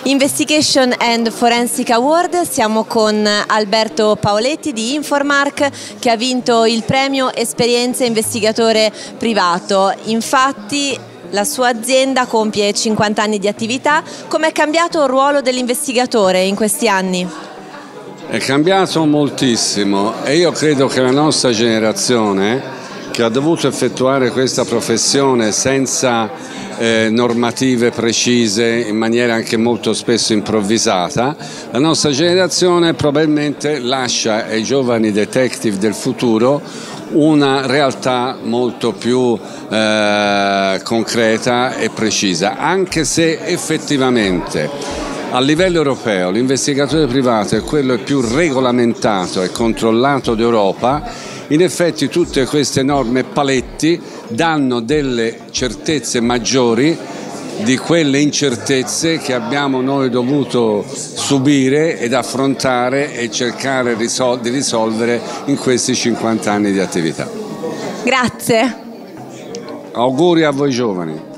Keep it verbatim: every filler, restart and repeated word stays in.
Investigation and Forensic Award, siamo con Alberto Paoletti di Informark che ha vinto il premio Esperienza Investigatore Privato. Infatti la sua azienda compie cinquanta anni di attività. Com'è cambiato il ruolo dell'investigatore in questi anni? È cambiato moltissimo e io credo che la nostra generazione, che ha dovuto effettuare questa professione senza eh, normative precise, in maniera anche molto spesso improvvisata, la nostra generazione probabilmente lascia ai giovani detective del futuro una realtà molto più eh, concreta e precisa, anche se effettivamente a livello europeo l'investigatore privato è quello più regolamentato e controllato d'Europa. In effetti tutte queste norme paletti danno delle certezze maggiori di quelle incertezze che abbiamo noi dovuto subire ed affrontare e cercare di risolvere in questi cinquanta anni di attività. Grazie. Auguri a voi giovani.